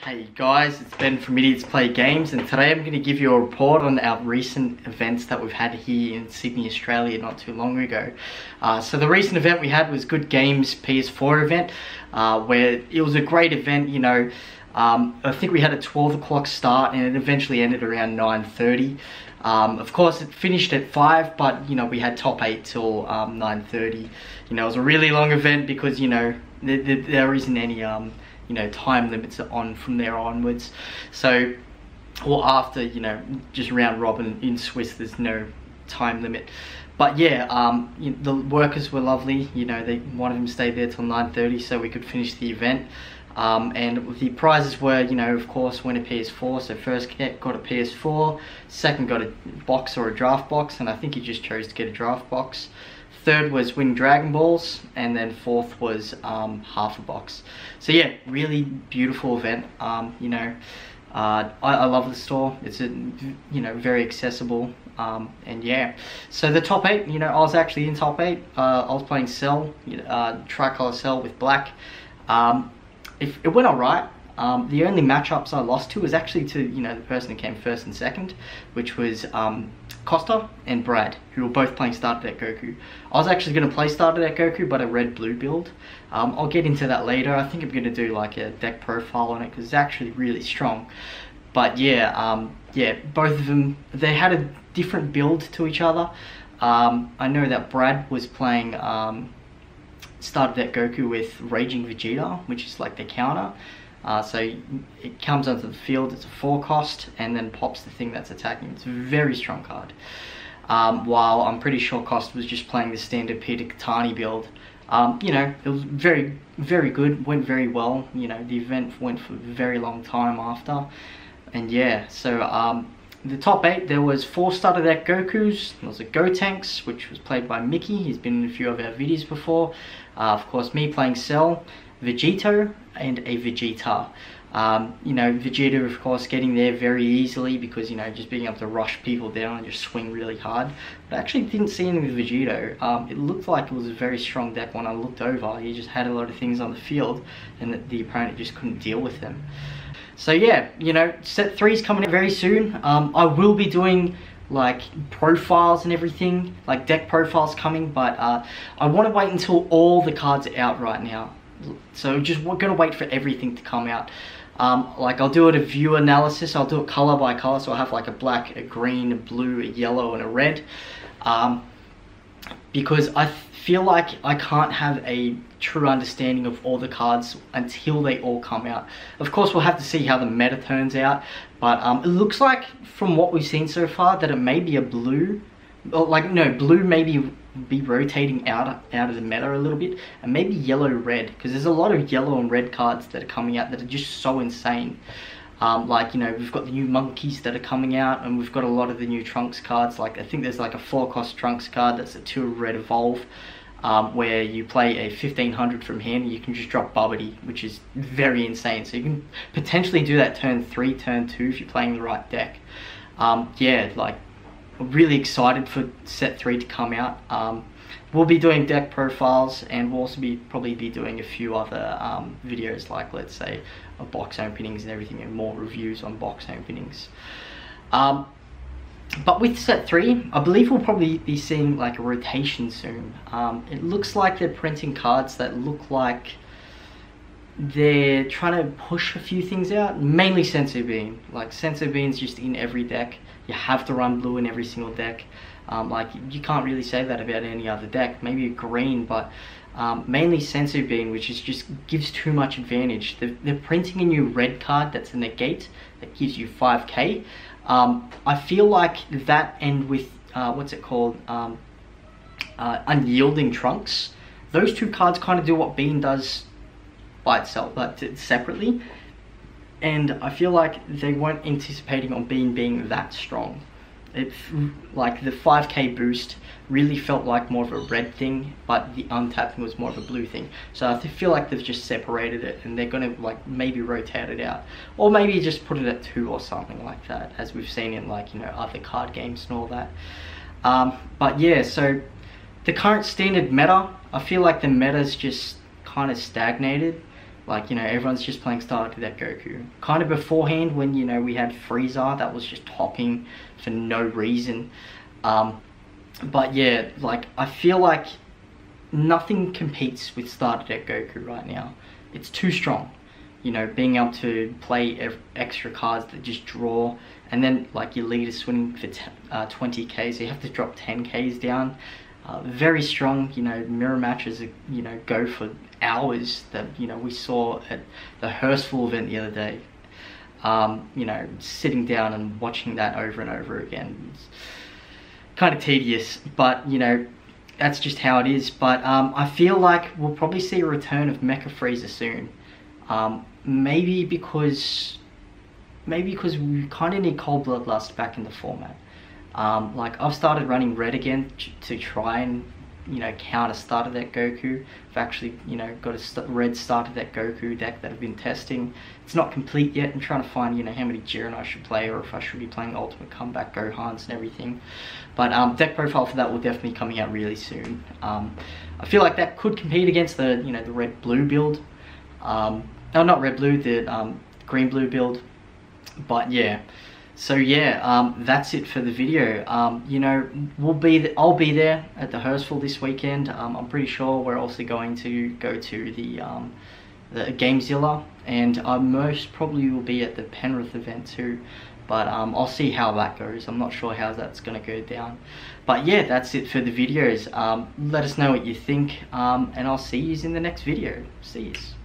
Hey guys, it's Ben from Idiots Play Games, and today I'm going to give you a report on our recent events that we've had here in Sydney, Australia not too long ago. So the recent event we had was Good Games PS4 event, where it was a great event. You know, I think we had a 12 o'clock start and it eventually ended around 9:30. Of course it finished at 5, but you know, we had top 8 till 9:30. You know, it was a really long event because, you know, there isn't any you know, time limits on from there onwards. So, or after, you know, just round robin in Swiss, there's no time limit. But yeah, you know, the workers were lovely. You know, one of them stayed there till 9:30 so we could finish the event. And the prizes were, you know, of course, win a PS4. So first got a PS4, second got a box or a draft box, and I think he just chose to get a draft box. Third was win Dragon Balls, and then fourth was half a box. So yeah, really beautiful event. You know, I love the store. It's you know, very accessible. And yeah, so the top 8, you know, I was actually in top 8. I was playing Cell, tricolor Cell with black. It went alright. The only matchups I lost to was actually to, you know, the person who came first and second, which was Costa and Brad, who were both playing Starter Deck Goku. I was actually going to play Starter Deck Goku, but a red-blue build. I'll get into that later. I think I'm going to do like a deck profile on it because it's actually really strong. But yeah, yeah, both of them, they had a different build to each other. I know that Brad was playing Starter Deck Goku with Raging Vegeta, which is like the counter. So it comes onto the field, it's a 4 cost, and then pops the thing that's attacking. It's a very strong card. While I'm pretty sure Costa was just playing the standard Peter Katani build. You know, it was very, very good, went very well. You know, the event went for a very long time after. And yeah, so the top 8, there was 4 Starter Deck Gokus. There was a Gotenks, which was played by Mickey. He's been in a few of our videos before. Of course, me playing Cell, Vegito, and a Vegeta. You know, Vegeta, of course, getting there very easily because, you know, just being able to rush people down and just swing really hard. But I actually didn't see any with Vegito. It looked like it was a very strong deck when I looked over. He just had a lot of things on the field and the opponent just couldn't deal with them. So yeah, you know, set 3 is coming out very soon. I will be doing like profiles and everything, like deck profiles coming, but I want to wait until all the cards are out right now. So just we're gonna wait for everything to come out. Like I'll do it a view analysis. I'll do it color by color, so I'll have like a black, a green, a blue, a yellow, and a red. Because I feel like I can't have a true understanding of all the cards until they all come out. Of course, we'll have to see how the meta turns out, but it looks like from what we've seen so far that it may be a blue, or like, no, blue maybe be rotating out of the meta a little bit, and maybe yellow red, because there's a lot of yellow and red cards that are coming out that are just so insane. Like, you know, we've got the new monkeys that are coming out, and we've got a lot of the new Trunks cards. Like I think there's like a 4 cost Trunks card that's a 2 red evolve, where you play a 1500 from hand and you can just drop Bubbity, which is very insane. So you can potentially do that turn 3, turn 2 if you're playing the right deck. Yeah, like, I'm really excited for set 3 to come out. We'll be doing deck profiles, and we'll also probably be doing a few other videos, like let's say box openings and everything, and more reviews on box openings. But with set 3, I believe we'll probably be seeing like a rotation soon. It looks like they're printing cards that look like they're trying to push a few things out, mainly Senso Bean. Like Senso Bean's just in every deck. You have to run blue in every single deck. Like you can't really say that about any other deck. Maybe a green, but mainly Senso Bean, which is just gives too much advantage. They're printing a new red card that's a negate that gives you 5k. I feel like that, and with what's it called, Unyielding Trunks, those 2 cards kind of do what Bean does by itself, but separately. And I feel like they weren't anticipating on Bean being that strong. It's like the 5k boost really felt like more of a red thing, but the untapping was more of a blue thing. So I feel like they've just separated it, and they're gonna like maybe rotate it out, or maybe just put it at 2 or something like that, as we've seen in like, you know, other card games and all that. But yeah, so the current standard meta, I feel like the meta's just kind of stagnated. Like, you know, everyone's just playing starter deck Goku. Kind of beforehand when, you know, we had Frieza that was just topping for no reason. But yeah, like, I feel like nothing competes with starter deck Goku right now. It's too strong. You know, being able to play extra cards that just draw, and then like your lead is swinging for 20k, so you have to drop 10k's down. Very strong. You know, mirror matches, you know, go for hours. That, you know, we saw at the Hurstville event the other day. You know, sitting down and watching that over and over again. It's kind of tedious, but you know, that's just how it is. But I feel like we'll probably see a return of Mecha Frieza soon. Maybe because we kind of need Cold Bloodlust back in the format. Like, I've started running red again to try and, you know, counter starter deck Goku. I've actually, you know, got a red starter deck Goku deck that I've been testing. It's not complete yet. I'm trying to find, you know, how many Jiren I should play, or if I should be playing Ultimate Comeback Gohans and everything. But deck profile for that will definitely be coming out really soon. I feel like that could compete against the, you know, the red-blue build. No, not red-blue, the green-blue build. But yeah. So yeah, that's it for the video. You know, I'll be there at the Hurstville this weekend. I'm pretty sure we're also going to go to the Gamezilla, and I most probably will be at the Penrith event too. But I'll see how that goes. I'm not sure how that's going to go down. But yeah, that's it for the videos. Let us know what you think, and I'll see you in the next video. See you.